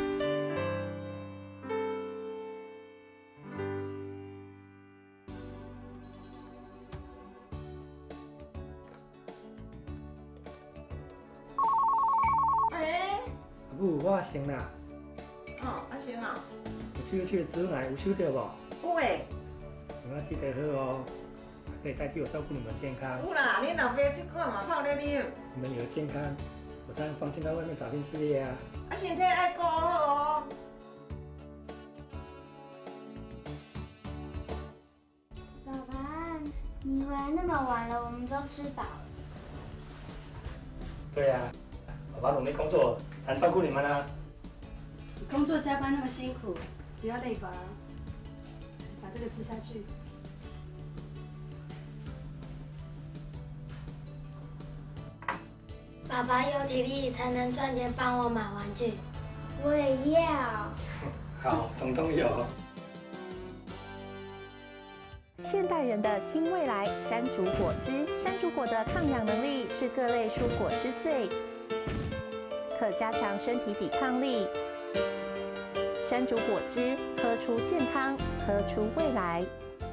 母，我先啦。 先啊。 有手植物奶有收到无？ 有诶。 你要记得喝哦，可以代替我照顾你们健康。 有啦，恁老爸这款嘛泡咧啉。 你们有健康，我才能放心到外面打拼事业啊。 啊，身体爱顾好哦。 爸爸，你回来那么晚了，我们都吃饱了。 对呀， 爸爸努力工作，才照顾你们啊。 你工作加班那么辛苦，不要累吧？把这个吃下去。 爸爸有体力才能赚钱帮我买玩具，我也要。 好，统统有。 现代人的新未来，山竹果汁。山竹果的抗氧能力是各类蔬果之最，可加强身体抵抗力。山竹果汁，喝出健康，喝出未来。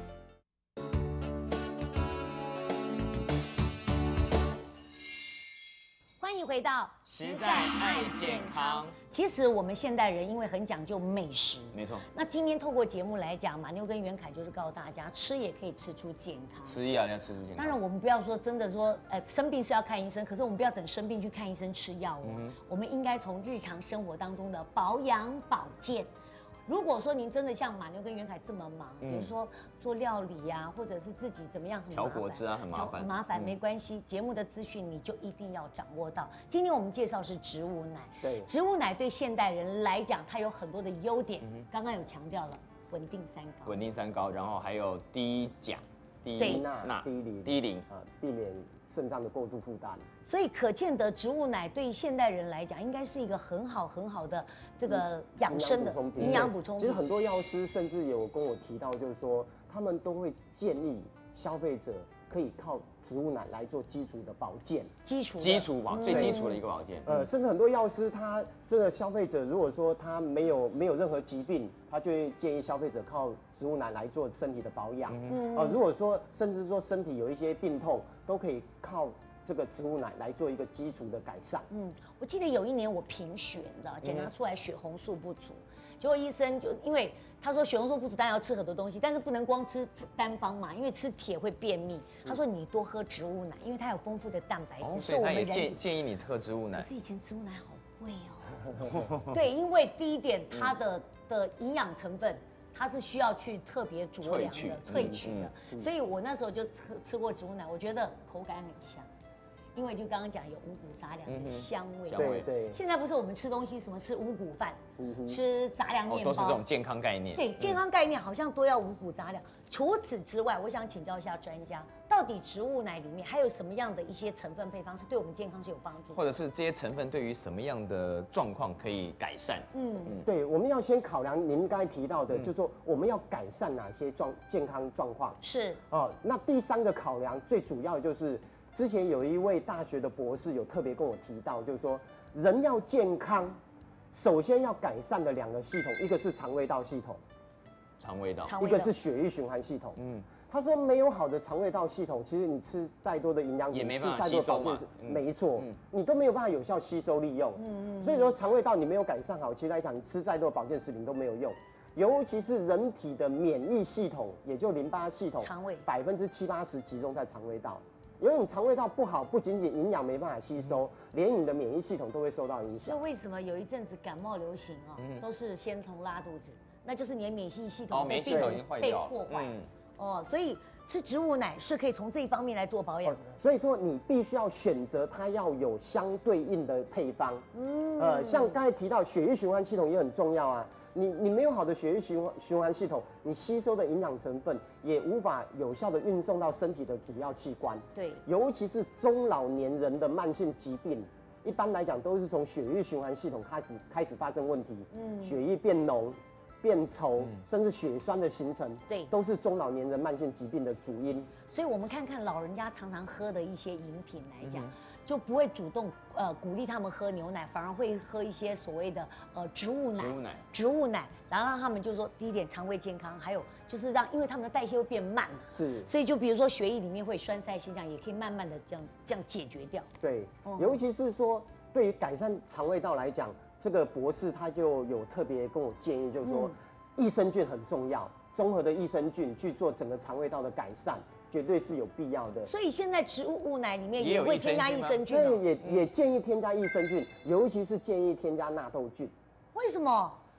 欢迎回到实在爱健康。 其实我们现代人因为很讲究美食， 没错。 那今天透过节目来讲，马妞跟袁凯就是告诉大家，吃也可以吃出健康。 吃药要吃出健康。 当然，我们不要说真的说，生病是要看医生，可是我们不要等生病去看医生吃药哦。我们应该从日常生活当中的保养保健。如果说您真的像马妞跟袁凯这么忙，比如说做料理呀，或者是自己怎么样很麻烦， 调果汁啊很麻烦， 很麻烦没关系，节目的资讯你就一定要掌握到。今天我们介绍是植物奶， 对， 植物奶对现代人来讲，它有很多的优点，刚刚有强调了稳定三高， 稳定三高，然后还有低钾、 低钠、低磷啊，避免肾脏的过度负担。 所以可见得植物奶对现代人来讲，应该是一个很好的这个养生的营养补充品。 其实很多药师甚至有跟我提到，就是说他们都会建议消费者可以靠植物奶来做基础的保健， 最基础的一个保健。 甚至很多药师他这个消费者如果说他没有任何疾病，他就会建议消费者靠植物奶来做身体的保养。如果说甚至说身体有一些病痛，都可以靠这个植物奶来做一个基础的改善。 我记得有一年我贫血，你知道，检查出来血红素不足，结果医生就因为他说血红素不足当然要吃很多东西，但是不能光吃单方嘛，因为吃铁会便秘。他说你多喝植物奶，因为它有丰富的蛋白质， 所以他也建议你喝植物奶。 可是以前植物奶好贵哦。对，因为第一点它的营养成分。它是需要去特别酌量的萃取的，所以我那时候就吃过植物奶，我觉得口感很香，因为就刚刚讲有五谷杂粮的香味。 对。 现在不是我们吃东西什么吃五谷饭，吃杂粮面包， 都是这种健康概念。 对，健康概念好像都要五谷杂粮。除此之外，我想请教一下专家，到底植物奶里面还有什么样的一些成分配方是对我们健康是有帮助， 或者是这些成分对于什么样的状况可以改善？ 对，我们要先考量您刚才提到的，就是说我们要改善哪些健康状况。 是那第三个考量最主要就是，之前有一位大学的博士有特别跟我提到，就是说人要健康，首先要改善的两个系统，一个是肠胃道系统。一个是血液循环系统。他说没有好的肠胃道系统，其实你吃再多的营养品，吃再多的保健食，没错，你都没有办法有效吸收利用。所以说肠胃道你没有改善好，其实来讲你吃再多的保健食品都没有用。尤其是人体的免疫系统，也就淋巴系统，70%-80%集中在肠胃道。因为你肠胃道不好，不仅仅营养没办法吸收，连你的免疫系统都会受到影响。 所以为什么有一阵子感冒流行都是先从拉肚子？那就是你的免疫系统被破坏所以吃植物奶是可以从这一方面来做保养的。 所以说你必须要选择它要有相对应的配方。像刚才提到血液循环系统也很重要啊。你没有好的血液循环系统，你吸收的营养成分也无法有效的运送到身体的主要器官。 对， 尤其是中老年人的慢性疾病。一般来讲都是从血液循环系统开始发生问题，血液变浓、变稠，甚至血栓的形成， 对， 都是中老年人慢性疾病的主因。 所以我们看看老人家常常喝的一些饮品来讲，就不会主动鼓励他们喝牛奶，反而会喝一些所谓的植物奶，然后让他们就说第一点肠胃健康，还有就是因为他们的代谢会变慢嘛，所以就比如说血液里面会栓塞现象，也可以慢慢的这样解决掉。 对，尤其是说对于改善肠胃道来讲，这个博士他就有特别跟我建议，就是说益生菌很重要，综合的益生菌去做整个肠胃道的改善。绝对是有必要的， 所以现在植物奶里面也会添加益生菌， 对，也建议添加益生菌，尤其是建议添加纳豆菌。 为什么？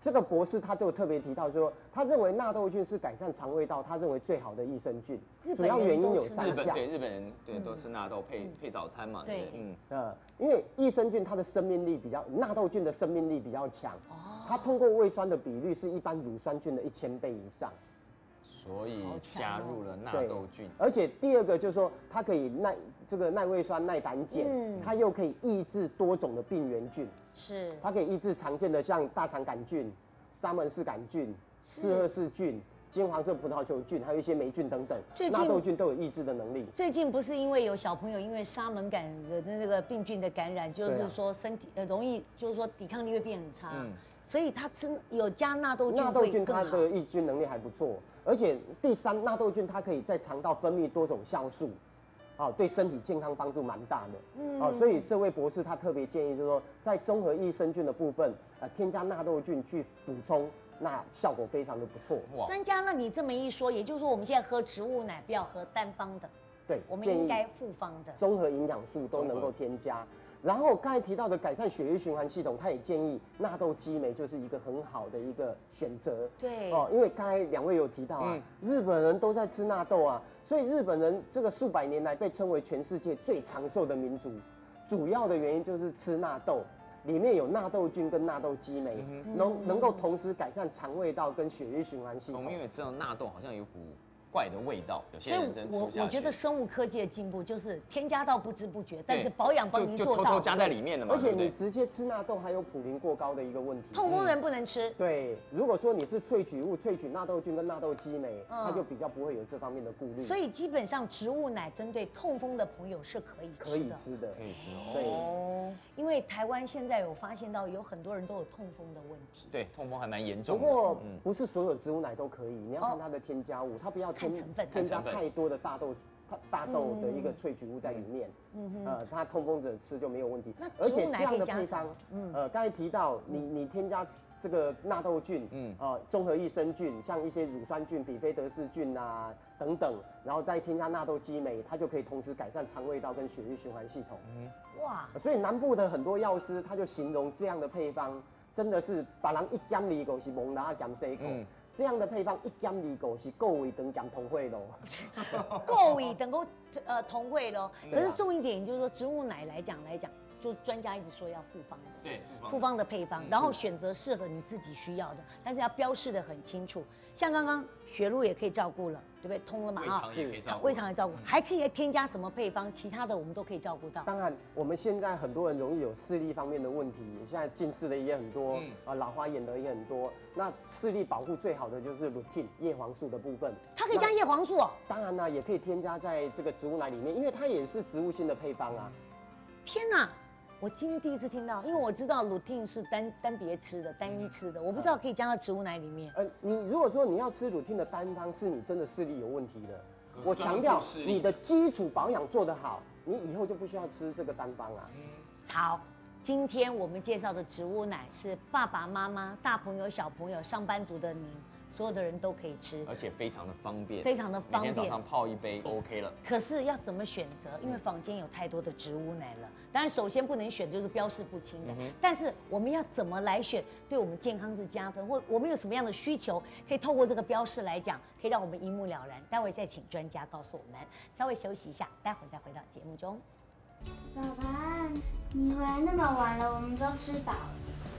这个博士他就特别提到说，他认为纳豆菌是改善肠胃道，他认为最好的益生菌。主要原因有3项。 日本人对都吃纳豆配早餐嘛。对， 因为益生菌它的生命力比较，纳豆菌的生命力比较强，它通过胃酸的比率是一般乳酸菌的1000倍以上。 所以加入了纳豆菌， 而且第二个就是说，它可以耐胃酸、耐胆碱，它又可以抑制多种的病原菌， 是， 它可以抑制常见的像大肠杆菌、沙门氏杆菌、志贺氏菌、金黄色葡萄球菌，还有一些霉菌等等，纳豆菌都有抑制的能力。 最近不是因为有小朋友因为沙门杆的那个病菌的感染，就是说身体容易，就是说抵抗力会变很差。所以他吃有加纳豆菌， 纳豆菌它的抑菌能力还不错，而且第三，纳豆菌它可以在肠道分泌多种酵素，对身体健康帮助蛮大的。所以这位博士他特别建议就是说，在综合益生菌的部分，添加纳豆菌去补充，那效果非常的不错。 专家，那你这么一说，也就是说我们现在喝植物奶不要喝单方的， 对， 我们应该复方的， 综合营养素都能够添加。然后刚才提到的改善血液循环系统，他也建议纳豆激酶就是一个很好的一个选择。 对， 因为刚才2位有提到日本人都在吃纳豆啊，所以日本人这个数百年来被称为全世界最长寿的民族，主要的原因就是吃纳豆，里面有纳豆菌跟纳豆激酶，能够同时改善肠胃道跟血液循环系统。 我们也知道纳豆好像有股怪的味道，有些人真吃不下去。 我觉得生物科技的进步就是添加到不知不觉，但是保养帮您做到， 就偷偷加在里面了嘛。 而且你直接吃纳豆还有普林过高的一个问题， 痛风人不能吃。 对，如果说你是萃取物萃取纳豆菌跟纳豆激酶，它就比较不会有这方面的顾虑。 所以基本上植物奶针对痛风的朋友是可以吃的。 可以吃的， 可以吃哦。 对， 因为台湾现在有发现到有很多人都有痛风的问题。 对，痛风还蛮严重的。 不过不是所有植物奶都可以，你要看它的添加物，它不要添加太多的大豆的一个萃取物在里面，它痛风者吃就没有问题。而且这样的配方，刚才提到你添加这个纳豆菌，综合益生菌，像一些乳酸菌、比菲德氏菌啊等等，然后再添加纳豆激酶，它就可以同时改善肠胃道跟血液循环系统。 哇！ 所以南部的很多药师他就形容这样的配方真的是把人一减二个是蒙拉减四个。这样的配方一减二个是够味等减同会咯， 够味等够同会咯。可是重一点就是说，植物奶来讲，就专家一直说要复方的， 对， 复方的配方，然后选择适合你自己需要的，但是要标示的很清楚。像刚刚血路也可以照顾了，对不对？通了嘛啊，胃肠也照顾，还可以添加什么配方？其他的我们都可以照顾到。 当然，我们现在很多人容易有视力方面的问题，现在近视的也很多，老花眼的也很多。那视力保护最好的就是 lutein 叶黄素的部分。 它可以加叶黄素哦？ 当然啦，也可以添加在这个植物奶里面，因为它也是植物性的配方啊。 天哪！我今天第一次听到，因为我知道 lutein 是单别吃的、单一吃的，我不知道可以加到植物奶里面。 你如果说你要吃 lutein 的单方，是你真的视力有问题的。我强调，你的基础保养做得好，你以后就不需要吃这个单方啊。 好，今天我们介绍的植物奶是爸爸妈妈、大朋友、小朋友、上班族的您。所有的人都可以吃， 而且非常的方便， 非常的方便。 每天早上泡一杯 OK 了。 可是要怎么选择？因为坊间有太多的植物奶了。当然，首先不能选就是标示不清的。但是我们要怎么来选，对我们健康是加分，或我们有什么样的需求，可以透过这个标示来讲，可以让我们一目了然。待会再请专家告诉我们。稍微休息一下，待会再回到节目中。 爸爸，你回来那么晚了，我们都吃饱了。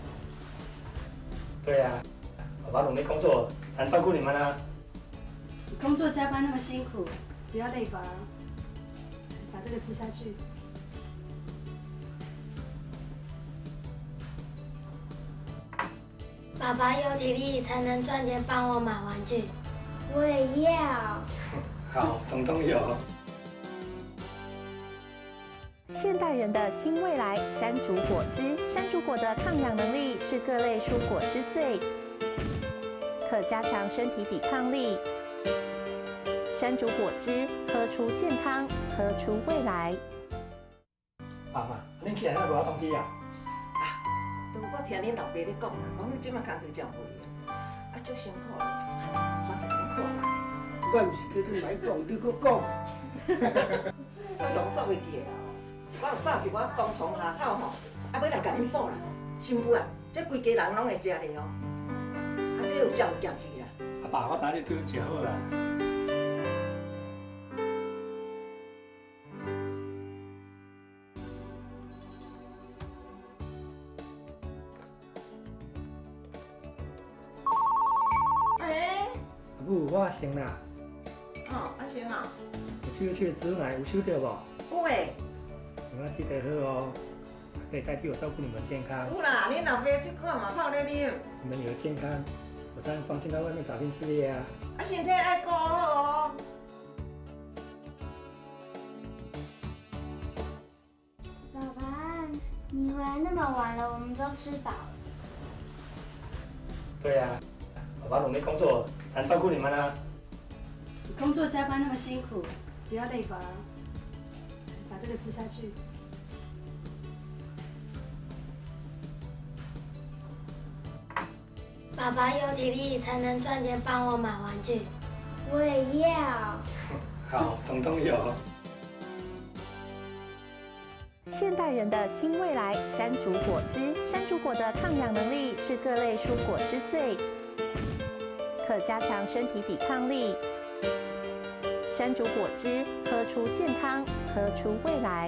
对呀，爸爸努力工作才照顾你们啊。 你工作加班那么辛苦，不要累吧？把这个吃下去。 爸爸有体力才能赚钱帮我买玩具，我也要。 好，统统有。 现代人的新未来，山竹果汁。山竹果的抗氧能力是各类蔬果之最，可加强身体抵抗力。山竹果汁，喝出健康，喝出未来。 妈妈，恁起来那无要通知啊？ 都我听恁老爸咧讲啦，讲你即摆工课真累啊，足辛苦啦，昨下拢看啦。 我毋是叫你来讲，你搁讲。 我拢煞袂记啦。我早一寡冬虫夏草吼，啊，要来甲恁补啦。新妇啊，这规家人拢会食的哦。 有食有咸去啦。 阿爸，我知你对食好啦。阿母，我先啦。 哦，阿先啊。 有手去的植物奶有收到无？ 有诶。 你们记得好哦，可以代替我照顾你们健康。 有啦，恁老爸这款嘛泡咧啉。 你们有健康，我才能放心到外面打拼事业啊。 啊，身体爱顾好哦。 爸爸，你回来那么晚了，我们都吃饱了。 对呀、爸爸努力工作，才能照顾你们啊。 你工作加班那么辛苦，不要累吧。把这个吃下去。 爸爸有体力才能赚钱帮我买玩具。我也要。 好，统统有。 现代人的新未来，山竹果汁。山竹果的抗氧能力是各类蔬果之最，可加强身体抵抗力。山竹果汁，喝出健康，喝出未来。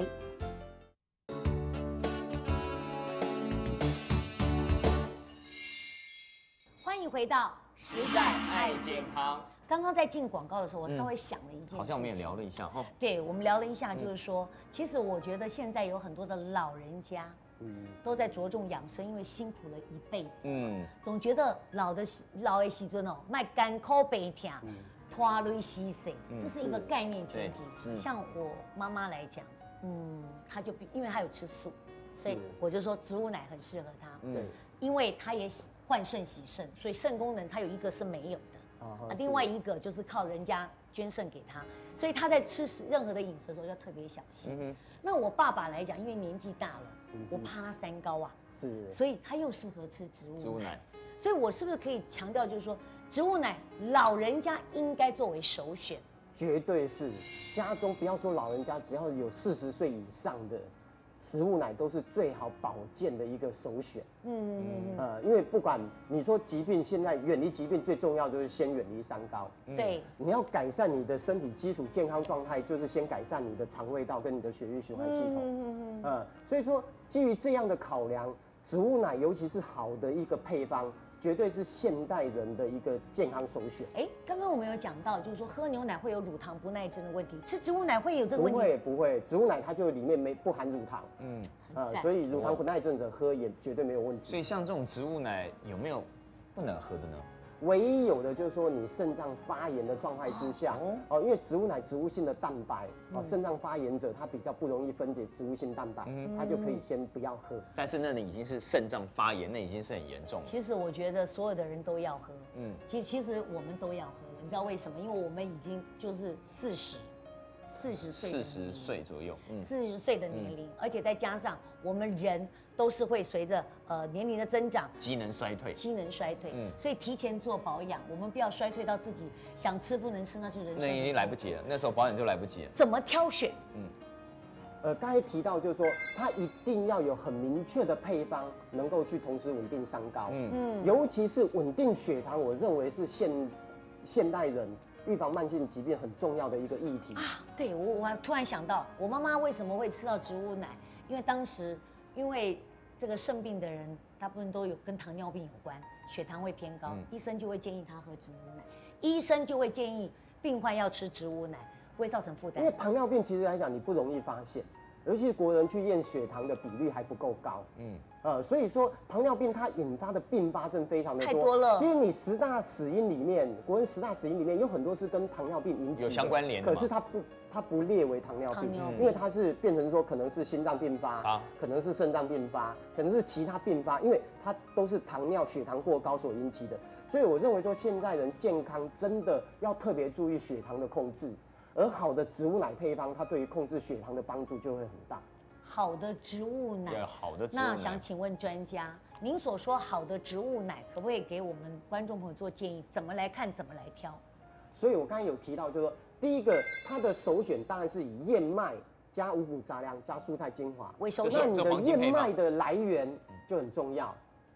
欢迎回到实在爱健康。刚刚在进广告的时候，我稍微想了一件事情， 好像我们也聊了一下哈。 对，我们聊了一下，就是说，其实我觉得现在有很多的老人家，都在着重养生，因为辛苦了一辈子，总觉得老的时阵哦，卖干苦白疼，拖累牺牲，这是一个概念前提。像我妈妈来讲，她就因为她有吃素，所以我就说植物奶很适合她，因为她也换肾洗肾，所以肾功能她有一个是没有的。另外一个就是靠人家捐肾给他，所以他在吃任何的饮食的时候要特别小心。那我爸爸来讲，因为年纪大了，我怕他三高啊，所以他又适合吃植物奶。所以我是不是可以强调，就是说植物奶老人家应该作为首选？ 绝对是，家中不要说老人家，只要有40岁以上的。植物奶都是最好保健的一个首选。因为不管你说疾病，现在远离疾病最重要就是先远离三高。 对， 你要改善你的身体基础健康状态，就是先改善你的肠胃道跟你的血液循环系统。所以说基于这样的考量，植物奶尤其是好的一个配方。绝对是现代人的一个健康首选。 刚刚我们有讲到，就是说喝牛奶会有乳糖不耐症的问题，吃植物奶会有这个问题？ 不会，植物奶它就里面不含乳糖，所以乳糖不耐症者喝也绝对没有问题。 所以像这种植物奶有没有不能喝的呢？ 唯一有的就是说你肾脏发炎的状态之下，因为植物奶植物性的蛋白，肾脏发炎者他比较不容易分解植物性蛋白，他就可以先不要喝。 但是那已经是肾脏发炎，那已经是很严重了。 其实我觉得所有的人都要喝，其实我们都要喝，你知道为什么？因为我们已经就是40岁左右 ，40岁的年龄，而且再加上我们人都是会随着年龄的增长， 机能衰退， 所以提前做保养，我们不要衰退到自己想吃不能吃，那就人生那已经来不及了，那时候保养就来不及了。 怎么挑选？ 刚才提到就是说，它一定要有很明确的配方，能够去同时稳定三高，尤其是稳定血糖，我认为是现代人预防慢性疾病很重要的一个议题啊。对，我突然想到，我妈妈为什么会吃到植物奶？因为当时因为这个肾病的人大部分都有跟糖尿病有关，血糖会偏高，医生就会建议他喝植物奶，医生就会建议病患要吃植物奶，不会造成负担。 因为糖尿病其实来讲，你不容易发现。尤其是国人去验血糖的比率还不够高，所以说糖尿病它引发的并发症非常的多， 太多了。 其实你10大死因里面，国人10大死因里面有很多是跟糖尿病引起的， 有相关联的， 可是它不列为糖尿病，因为它是变成说可能是心脏病发，可能是肾脏病发，可能是其他并发，因为它都是糖尿血糖过高所引起的。所以我认为说现在人健康真的要特别注意血糖的控制。而好的植物奶配方，它对于控制血糖的帮助就会很大。 好的植物奶， 好的植物奶。 那想请问专家，您所说好的植物奶，可不可以给我们观众朋友做建议？怎么来看，怎么来挑？ 所以我刚才有提到，就是说，第一个，它的首选当然是以燕麦加五谷杂粮加蔬菜精华为首选。那你的燕麦的来源就很重要。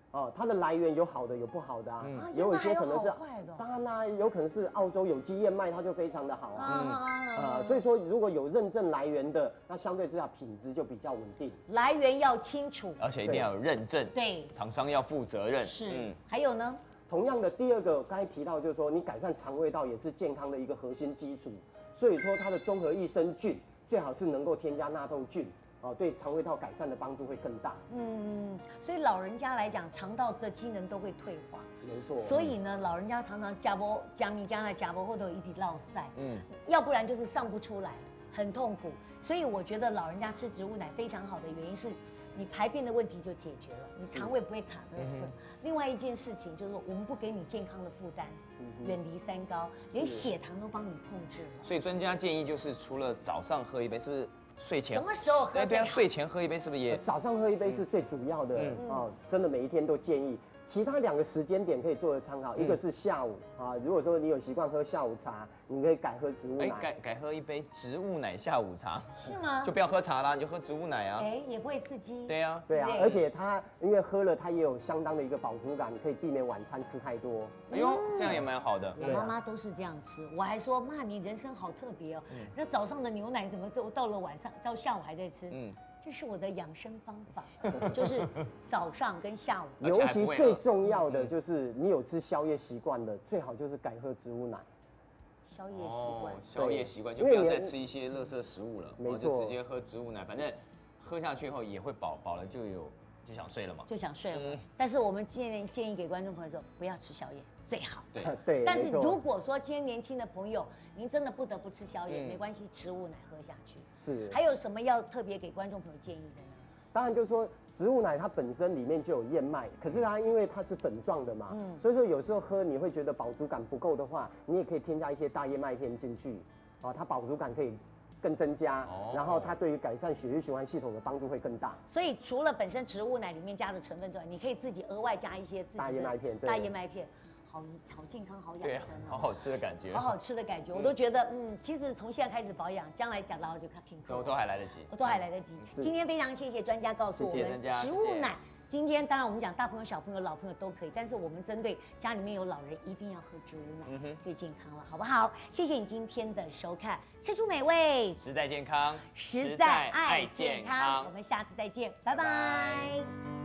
哦，它的来源有好的有不好的啊，有一些可能是，当然啦，有可能是澳洲有机燕麦，它就非常的好啊，所以说如果有认证来源的，那相对之下品质就比较稳定。 来源要清楚， 而且一定要有认证， 对， 厂商要负责任。 是，还有呢？ 同样的，第二个刚才提到就是说，你改善肠胃道也是健康的一个核心基础，所以说它的综合益生菌最好是能够添加纳豆菌。哦，对肠胃道改善的帮助会更大。 所以老人家来讲，肠道的机能都会退化。 没错。 所以呢，老人家常常加米刚才加波或者一直落塞，要不然就是上不出来，很痛苦。所以我觉得老人家吃植物奶非常好的原因是，你排便的问题就解决了，你肠胃不会卡垃圾。另外一件事情就是说，我们不给你健康的负担，远离三高，连血糖都帮你控制了。 所以专家建议就是，除了早上喝一杯，是不是？睡前什么时候喝？ 对啊，睡前喝一杯是不是也？ 早上喝一杯是最主要的哦，真的每一天都建议。其他2个时间点可以做的参考，一个是下午啊，如果说你有习惯喝下午茶，你可以改喝植物奶。 改喝一杯植物奶下午茶。 是吗？ 就不要喝茶啦，你就喝植物奶啊。 也不会刺激。 对啊， 对啊，而且它因为喝了，它也有相当的一个饱足感，可以避免晚餐吃太多。 哎呦，这样也蛮好的。 我妈妈都是这样吃，我还说妈，你人生好特别哦。那早上的牛奶怎么到了晚上到下午还在吃？这是我的养生方法，就是早上跟下午。 尤其最重要的就是你有吃宵夜习惯的，最好就是改喝植物奶。 宵夜习惯， 宵夜习惯就不要再吃一些垃圾食物了， 没错， 就直接喝植物奶，反正喝下去后也会饱了就想睡了嘛， 就想睡了。但是我们建议给观众朋友说，不要吃宵夜最好。 对。 但是如果说今天年轻的朋友，您真的不得不吃宵夜，没关系，植物奶喝下去。 是。 还有什么要特别给观众朋友建议的呢？ 当然就是说，植物奶它本身里面就有燕麦，可是它因为它是粉状的嘛，所以说有时候喝你会觉得饱足感不够的话，你也可以添加一些大燕麦片进去，它饱足感可以更增加，然后它对于改善血液循环系统的帮助会更大。 所以除了本身植物奶里面加的成分之外，你可以自己额外加一些自己的大燕麦片， 大燕麦片。好健康，好养生好好吃的感觉， 好好吃的感觉，我都觉得，其实从现在开始保养，将来讲到就看平都还来得及， 都还来得及。今天非常谢谢专家告诉我们植物奶。今天当然我们讲大朋友、小朋友、老朋友都可以，但是我们针对家里面有老人，一定要喝植物奶，最健康了，好不好？谢谢你今天的收看，吃出美味， 实在健康， 实在爱健康，我们下次再见，拜拜。